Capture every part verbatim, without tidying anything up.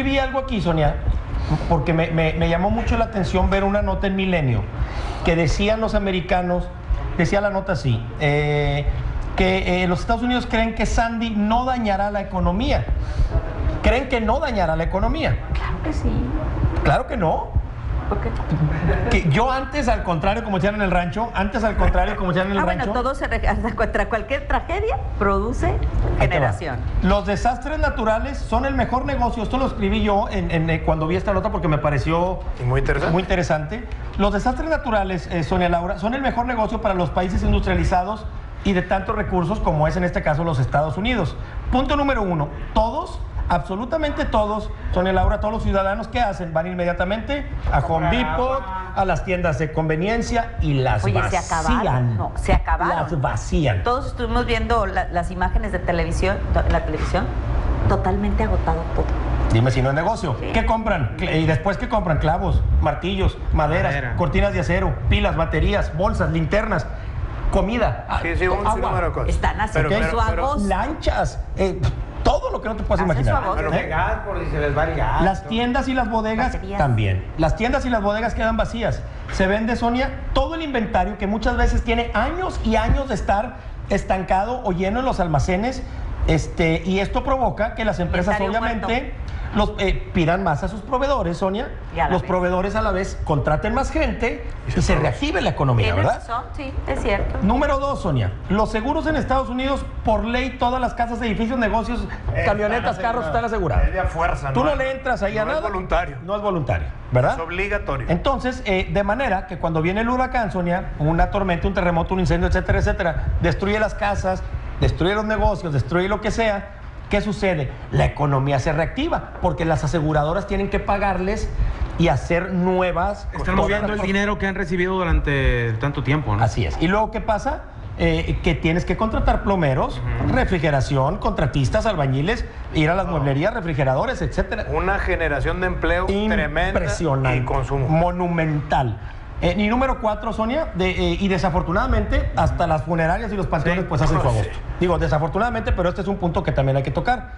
escribí algo aquí, Sonia, porque me, me, me llamó mucho la atención ver una nota en Milenio que decían los americanos, decía la nota así, eh, que eh, los Estados Unidos creen que Sandy no dañará la economía. Creen que no dañará la economía. Claro que sí. Claro que no. ¿Por qué? Que yo antes, al contrario, como decían en el rancho, antes al contrario, como decían en el ah, rancho. bueno, todo se re- contra cualquier tragedia produce generación. Los desastres naturales son el mejor negocio. Esto lo escribí yo en, en, en, cuando vi esta nota porque me pareció y muy interesante. Muy interesante. Los desastres naturales, eh, Sonia Laura, son el mejor negocio para los países industrializados y de tantos recursos como es en este caso los Estados Unidos. Punto número uno, todos, absolutamente todos, Sonia Laura, todos los ciudadanos que hacen van inmediatamente a Home Depot, a las tiendas de conveniencia y las Oye, vacían. se acabaron. No, se acabaron. Las vacían. Todos estuvimos viendo la, las imágenes de televisión, en la televisión, totalmente agotado todo. Dime si no es negocio. Sí. ¿Qué compran? ¿Y después qué compran? Clavos, martillos, maderas, Madera. cortinas de acero, pilas, baterías, bolsas, linternas, comida, Sí, sí, un agua. sinnúmero de cosas. Están haciendo Pero- su pero- pero- agosto. Lanchas, eh, todo lo que no te puedas Hacen su imaginar. agosto. Pero ¿Eh? que gas, por si se les va el gas. Las tiendas y las bodegas Baterías. también. Las tiendas y las bodegas quedan vacías. Se vende, Sonia, todo el inventario que muchas veces tiene años y años de estar estancado o lleno en los almacenes. Este, y esto provoca que las empresas Inventario obviamente los, eh, pidan más a sus proveedores, Sonia. Y a la Los vez. proveedores a la vez contraten más gente y se, se reactive la economía, Tienes ¿verdad? razón, sí, es cierto. Número dos, Sonia. Los seguros en Estados Unidos, por ley, todas las casas, edificios, negocios, camionetas, carros están asegurados. Es de a fuerza, Tú no no es- le entras ahí a no nada. es voluntario. No es voluntario, ¿verdad? Es obligatorio. Entonces, eh, de manera que cuando viene el huracán, Sonia, una tormenta, un terremoto, un incendio, etcétera, etcétera, destruye las casas, destruye los negocios, destruye lo que sea, ¿qué sucede? La economía se reactiva porque las aseguradoras tienen que pagarles y hacer nuevas. Están todas moviendo las el cosas. dinero que han recibido durante tanto tiempo, ¿no? Así es. ¿Y luego qué pasa? Eh, que tienes que contratar plomeros, refrigeración, contratistas, albañiles, ir a las mueblerías, refrigeradores, etcétera. Una generación de empleo tremenda Impresionante. y consumo. Monumental. Eh, y número cuatro, Sonia, de, eh, y desafortunadamente hasta las funerarias y los panteones Sí. pues hacen su Oh, sí. agosto. Digo, desafortunadamente, pero este es un punto que también hay que tocar.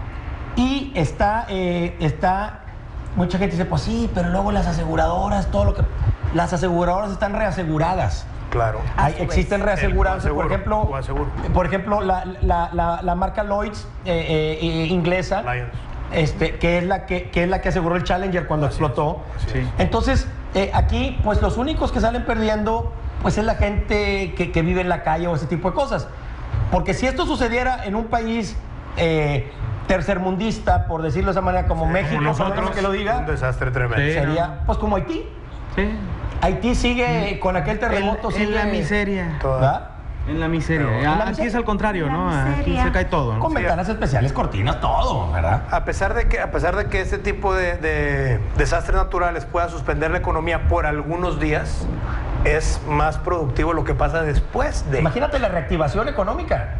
Y está, eh, está, mucha gente dice, pues sí, pero luego las aseguradoras, todo lo que... Las aseguradoras están reaseguradas. Claro. A Hay- su vez. existen reaseguranzas, El por coaseguro, ejemplo, coaseguro. por ejemplo la, la, la, la marca Lloyds eh, eh, eh, inglesa, Lions. este, que, es la que, que es la que aseguró el Challenger cuando Así explotó. es, así es. Entonces, eh, aquí, pues los únicos que salen perdiendo, pues es la gente que, que vive en la calle o ese tipo de cosas. Porque si esto sucediera en un país eh, tercermundista, por decirlo de esa manera, como México, como nosotros, perdóname que lo Un diga, desastre tremendo. Sí. sería pues como Haití. Sí. Haití sigue con aquel terremoto, En, sigue... en la miseria. Toda- ¿verdad? En la miseria. Pero- Ah, ¿En la Aquí miseria? es al contrario, En la ¿no? Aquí miseria. se cae todo, ¿no? Con ventanas especiales, cortinas, todo, ¿verdad? A pesar de que, a pesar de que este tipo de, de desastres naturales pueda suspender la economía por algunos días, es más productivo lo que pasa después de. Imagínate la reactivación económica.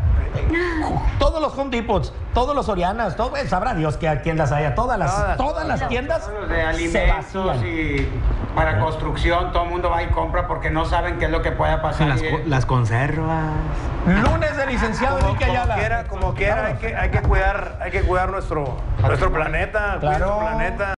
Todos los Home Depots, todos los Sorianas, todo, eh, sabrá Dios qué tiendas hay. Todas las, Todas, todas todas. las tiendas Los de se alimentos vacían. y para construcción, todo el mundo va y compra porque no saben qué es lo que pueda pasar. Las, Y- co- las conservas. Lunes de licenciado Como, Enrique como Ayala. quiera, como quiera, hay que, hay que cuidar, hay que cuidar nuestro, nuestro planeta, cuidar Claro. nuestro planeta.